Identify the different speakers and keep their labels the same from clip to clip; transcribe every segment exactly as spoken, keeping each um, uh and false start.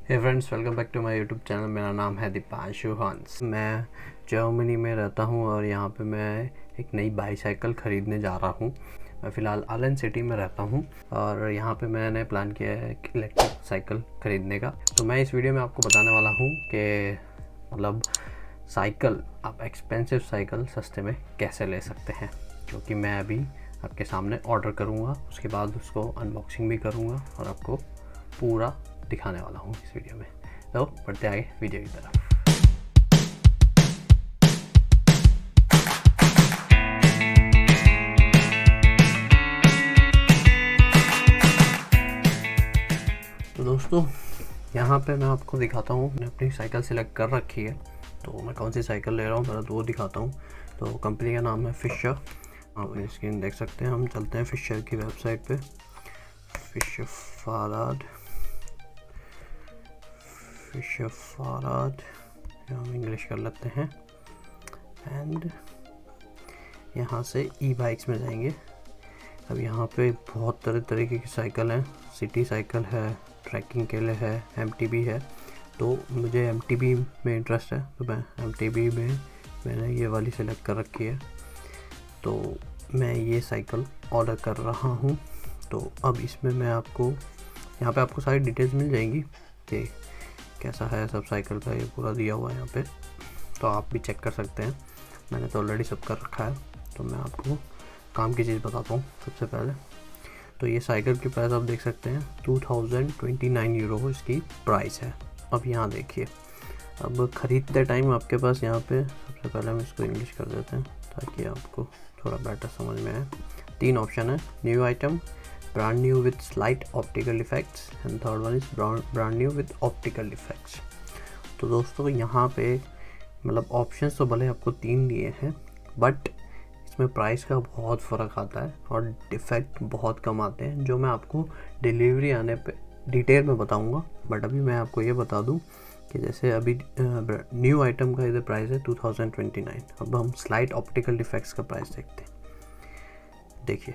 Speaker 1: Hey friends, welcome back to my YouTube channel. मेरा नाम है दीपांशु हंस। मैं जर्मनी में रहता हूँ और यहाँ पे मैं एक नई बाईसाइकिल ख़रीदने जा रहा हूँ। मैं फ़िलहाल आलन सिटी में रहता हूँ और यहाँ पे मैंने प्लान किया है एक इलेक्ट्रिक साइकिल ख़रीदने का। तो मैं इस वीडियो में आपको बताने वाला हूँ कि मतलब साइकिल, आप एक्सपेंसिव साइकिल सस्ते में कैसे ले सकते हैं, क्योंकि मैं अभी आपके सामने ऑर्डर करूँगा, उसके बाद उसको अनबॉक्सिंग भी करूँगा और आपको पूरा दिखाने वाला हूँ इस वीडियो में। तो बढ़ते आगे वीडियो की तरफ। तो दोस्तों, यहाँ पे मैं आपको दिखाता हूँ, मैंने अपनी साइकिल सिलेक्ट कर रखी है। तो मैं कौन सी साइकिल ले रहा हूँ मेरा तो वो दिखाता हूँ। तो कंपनी का नाम है फिशर। आप स्क्रीन देख सकते हैं। हम चलते हैं फिशर की वेबसाइट पे। फिशर फाराड फिशर फाराड हम इंग्लिश कर लेते हैं। एंड यहाँ से ई बाइक्स में जाएंगे। अब यहाँ पे बहुत तरह तरीके की साइकिल हैं। सिटी साइकिल है, ट्रैकिंग के लिए है, एम टी बी है। तो मुझे एम टी बी में इंटरेस्ट है, तो मैं एम टी बी में मैंने ये वाली सेलेक्ट कर रखी है। तो मैं ये साइकिल ऑर्डर कर रहा हूँ। तो अब इसमें मैं आपको यहाँ पे आपको सारी डिटेल्स मिल जाएंगी कि कैसा है सब साइकिल का। ये पूरा दिया हुआ है यहाँ पे, तो आप भी चेक कर सकते हैं। मैंने तो ऑलरेडी सब कर रखा है। तो मैं आपको काम की चीज़ बताता हूँ सबसे पहले। तो ये साइकिल की प्राइस आप देख सकते हैं, two thousand twenty nine euro इसकी प्राइस है। अब यहाँ देखिए, अब ख़रीदते टाइम आपके पास यहाँ पे सबसे पहले हम इसको इंग्लिश कर देते हैं ताकि आपको थोड़ा बेटर समझ में आए। तीन ऑप्शन है, new item, brand new with slight optical effects and third one is brand new with optical effects. तो दोस्तों, यहाँ पे मतलब ऑप्शंस तो भले आपको तीन दिए हैं, बट इसमें प्राइस का बहुत फ़र्क आता है और डिफेक्ट बहुत कम आते हैं, जो मैं आपको डिलीवरी आने पे डिटेल में बताऊंगा। बट अभी मैं आपको ये बता दूं कि जैसे अभी न्यू आइटम का इधर प्राइस है टू थाउजेंड ट्वेंटी नाइन। अब हम स्लाइट ऑप्टिकल इफेक्ट्स का प्राइस देखते हैं। देखिए,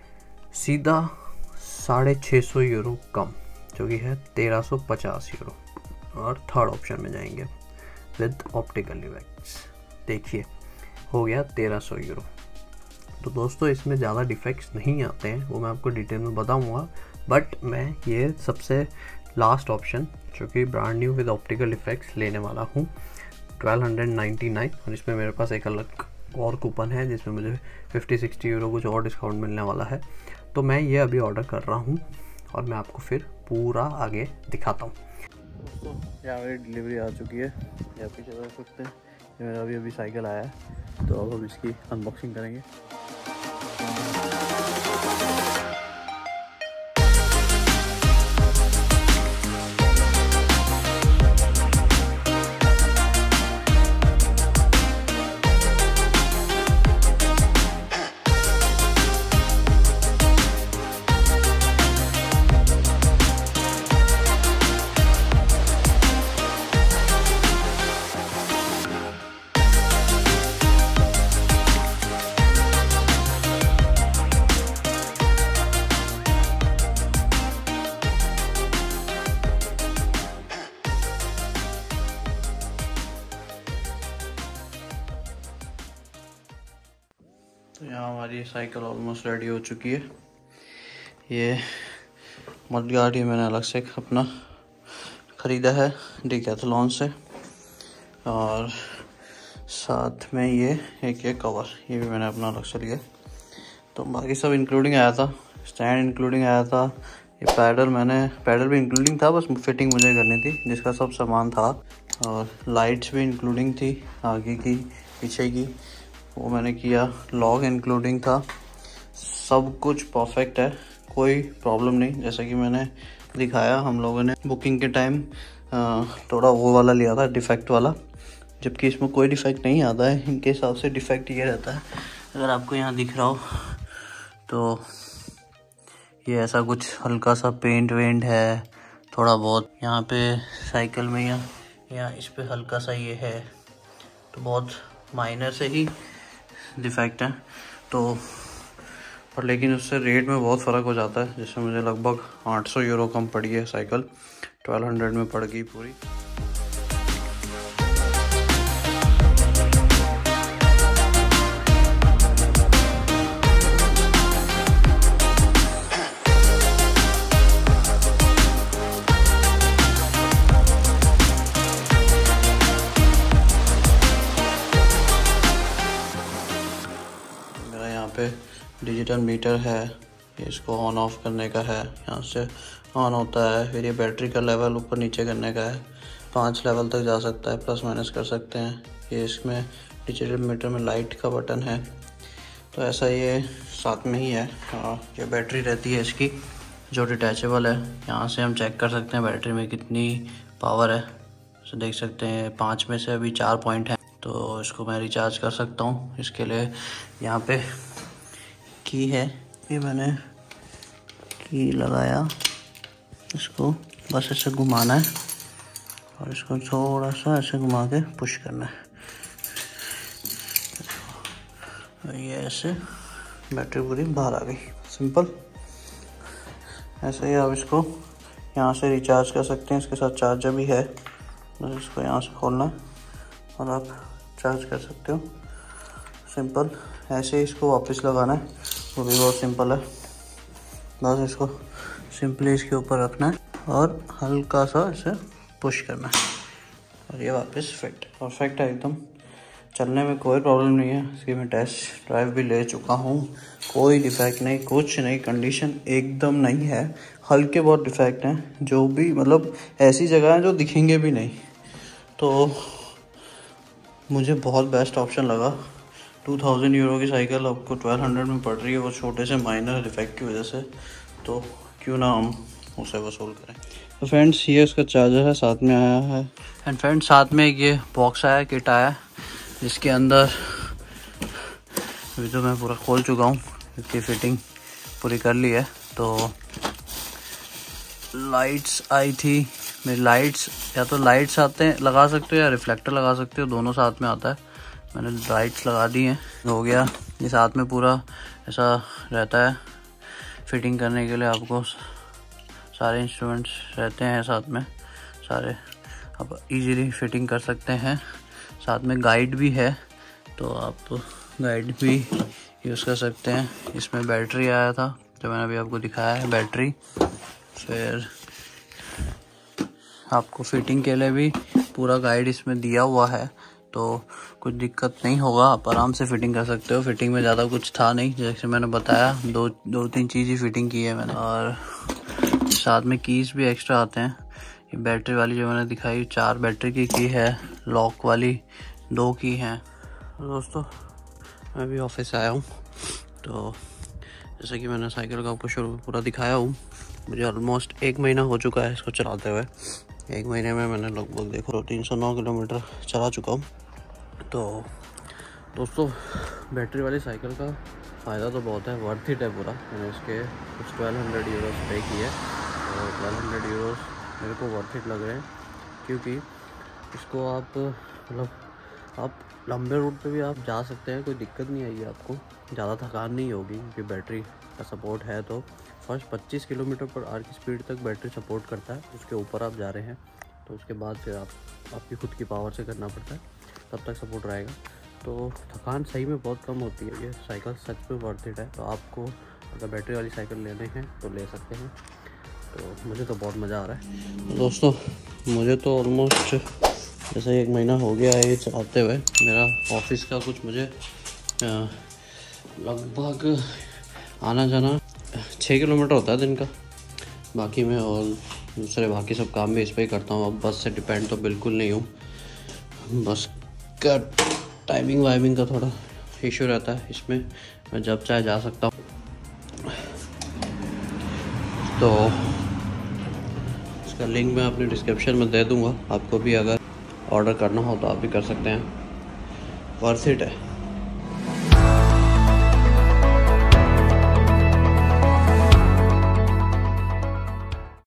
Speaker 1: सीधा साढ़े छः सौ यूरो कम, जो कि है तेरह सौ पचास यूरो। और थर्ड ऑप्शन में जाएंगे विद ऑप्टिकल इफेक्ट्स। देखिए, हो गया तेरह सौ यूरो। तो दोस्तों, इसमें ज़्यादा डिफेक्ट्स नहीं आते हैं, वो मैं आपको डिटेल में बताऊंगा। बट मैं ये सबसे लास्ट ऑप्शन, जो कि brand new with optical effects, लेने वाला हूँ ट्वेल्व हंड्रेड नाइन्टी नाइन। और इसमें मेरे पास एक अलग और कूपन है जिसमें मुझे फिफ्टी सिक्सटी यूरो कुछ और डिस्काउंट मिलने वाला है। तो मैं ये अभी ऑर्डर कर रहा हूँ और मैं आपको फिर पूरा आगे दिखाता हूँ। दोस्तों, यहाँ मेरी डिलीवरी आ चुकी है, यहाँ पीछे देख सकते हैं। ये मेरा अभी अभी साइकिल आया है, तो अब हम इसकी अनबॉक्सिंग करेंगे। तो यहाँ हमारी साइकिल ऑलमोस्ट रेडी हो चुकी है। ये मडगार्ड ही मैंने अलग से अपना ख़रीदा है डिकैथलॉन से, और साथ में ये एक ये कवर, ये भी मैंने अपना अलग से लिया। तो बाकी सब इंक्लूडिंग आया था, स्टैंड इंक्लूडिंग आया था, ये पैडल मैंने पैडल भी इंक्लूडिंग था, बस फिटिंग मुझे करनी थी, जिसका सब सामान था। और लाइट्स भी इंक्लूडिंग थी, आगे की पीछे की, वो मैंने किया। लॉक इंक्लूडिंग था। सब कुछ परफेक्ट है, कोई प्रॉब्लम नहीं। जैसा कि मैंने दिखाया, हम लोगों ने बुकिंग के टाइम थोड़ा वो वाला लिया था, डिफेक्ट वाला, जबकि इसमें कोई डिफेक्ट नहीं आता है। इनके हिसाब से डिफेक्ट ये रहता है, अगर आपको यहाँ दिख रहा हो तो ये ऐसा कुछ हल्का सा पेंट वेंट है, थोड़ा बहुत यहाँ पे साइकिल में, यहाँ यहाँ इस पे हल्का सा ये है, तो बहुत माइनर से ही डिफेक्ट है। तो पर लेकिन उससे रेट में बहुत फ़र्क हो जाता है। जैसे मुझे लगभग आठ सौ यूरो कम पड़ी है साइकिल, ट्वेल्व हंड्रेड में पड़ गई पूरी।
Speaker 2: मेरा यहाँ पे डिजिटल मीटर है, इसको ऑन ऑफ करने का है, यहाँ से ऑन होता है। फिर ये बैटरी का लेवल ऊपर नीचे करने का है, पाँच लेवल तक जा सकता है, प्लस माइनस कर सकते हैं। ये इसमें डिजिटल मीटर में लाइट का बटन है, तो ऐसा ये साथ में ही है। और ये बैटरी रहती है इसकी जो डिटैचेबल है, यहाँ से हम चेक कर सकते हैं बैटरी में कितनी पावर है। तो देख सकते हैं पाँच में से अभी चार पॉइंट है, तो इसको मैं रिचार्ज कर सकता हूँ। इसके लिए यहाँ पे की है, ये मैंने की लगाया, इसको बस ऐसे घुमाना है और इसको थोड़ा सा ऐसे घुमा के पुश करना है, और ये ऐसे बैटरी पूरी बाहर आ गई। सिंपल ऐसे ही आप इसको यहाँ से रिचार्ज कर सकते हैं। इसके साथ चार्जर भी है, बस इसको यहाँ से खोलना है और आप चार्ज कर सकते हो। सिंपल ऐसे ही इसको वापस लगाना है, वो भी बहुत सिंपल है। बस इसको सिंपली इसके ऊपर रखना है और हल्का सा इसे पुश करना है और ये वापस फिट परफेक्ट है एकदम। चलने में कोई प्रॉब्लम नहीं है। इसकी मैं टेस्ट ड्राइव भी ले चुका हूँ, कोई डिफेक्ट नहीं, कुछ नहीं, कंडीशन एकदम नहीं है। हल्के बहुत डिफेक्ट हैं, जो भी मतलब ऐसी जगह है जो दिखेंगे भी नहीं। तो मुझे बहुत बेस्ट ऑप्शन लगा। टू थाउजेंड यूरो की साइकिल आपको ट्वेल्व हंड्रेड में पड़ रही है, वो छोटे से माइनर डिफेक्ट की वजह से, तो क्यों ना हम उसे वसूल करें। तो फ्रेंड्स ये उसका चार्जर है, साथ में आया है। एंड फ्रेंड्स साथ में ये बॉक्स आया, किट आया, जिसके अंदर अभी तो मैं पूरा खोल चुका हूँ, इसकी फिटिंग पूरी कर ली है। तो लाइट्स आई थी मेरी, लाइट्स या तो लाइट्स आते हैं लगा सकते हो या रिफ्लेक्टर लगा सकते हो, दोनों साथ में आता है। मैंने लाइट्स लगा दी हैं, हो गया। ये साथ में पूरा ऐसा रहता है फिटिंग करने के लिए, आपको सारे इंस्ट्रूमेंट्स रहते हैं साथ में, सारे आप इजीली फिटिंग कर सकते हैं। साथ में गाइड भी है, तो आप गाइड भी यूज़ कर सकते हैं। इसमें बैटरी आया था जो मैंने अभी आपको दिखाया है, बैटरी। फिर आपको फिटिंग के लिए भी पूरा गाइड इसमें दिया हुआ है, तो कुछ दिक्कत नहीं होगा, आप आराम से फिटिंग कर सकते हो। फिटिंग में ज़्यादा कुछ था नहीं, जैसे मैंने बताया, दो दो तीन चीज़ ही फिटिंग की है मैंने। और साथ में कीज़ भी एक्स्ट्रा आते हैं। ये बैटरी वाली जो मैंने दिखाई, चार बैटरी की की है, लॉक वाली दो की हैं। दोस्तों मैं भी ऑफिस आया हूँ, तो जैसे कि मैंने साइकिल का आपको शुरू पूरा दिखाया हूँ, मुझे ऑलमोस्ट एक महीना हो चुका है इसको चलाते हुए। एक महीने में मैंने लगभग देखो तीन सौ नौ किलोमीटर चला चुका हूँ। तो दोस्तों बैटरी वाली साइकिल का फ़ायदा तो बहुत है, वर्थ इट है पूरा। मैंने इसके कुछ ट्वेल्व हंड्रेड यूरोस पे किए, और ट्वेल्व हंड्रेड यूरोस मेरे को वर्थ इट लग रहे हैं, क्योंकि इसको आप मतलब आप लंबे रूट पे भी आप जा सकते हैं, कोई दिक्कत नहीं आएगी आपको, ज़्यादा थकान नहीं होगी, क्योंकि बैटरी का सपोर्ट है। तो फर्स्ट पच्चीस किलोमीटर पर आवर की स्पीड तक बैटरी सपोर्ट करता है, उसके ऊपर आप जा रहे हैं तो उसके बाद फिर आप आपकी खुद की पावर से करना पड़ता है, तब तक सपोर्ट रहेगा। तो थकान सही में बहुत कम होती है। ये साइकिल सच में वर्थ इट है। तो आपको अगर बैटरी वाली साइकिल लेने हैं तो ले सकते हैं। तो मुझे तो बहुत मज़ा आ रहा है दोस्तों। मुझे तो ऑलमोस्ट जैसे एक महीना हो गया है ये चलाते हुए। मेरा ऑफिस का कुछ मुझे लगभग आना जाना छः किलोमीटर होता है दिन का। बाकी मैं और दूसरे बाकी सब काम भी इस पर ही करता हूँ। अब बस से डिपेंड तो बिल्कुल नहीं हूँ। बस का टाइमिंग वाइमिंग का थोड़ा इशू रहता है इसमें, मैं जब चाहे जा सकता हूँ। तो इसका लिंक मैं अपने डिस्क्रिप्शन में दे दूँगा, आपको भी अगर ऑर्डर करना हो तो आप भी कर सकते हैं। वर्थ इट है।